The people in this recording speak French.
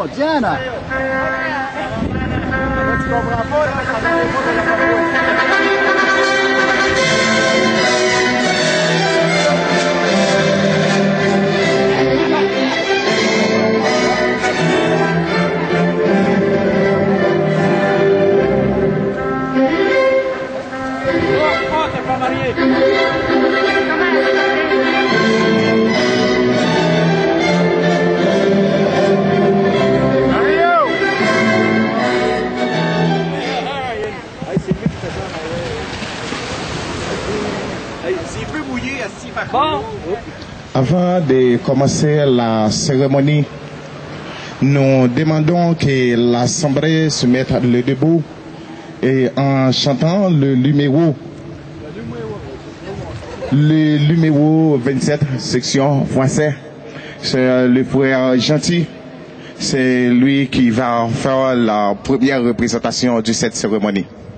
Diana. Avant de commencer la cérémonie, nous demandons que l'Assemblée se mette le debout et en chantant le numéro 27, section français. C'est le frère Gentil. C'est lui qui va faire la première représentation de cette cérémonie.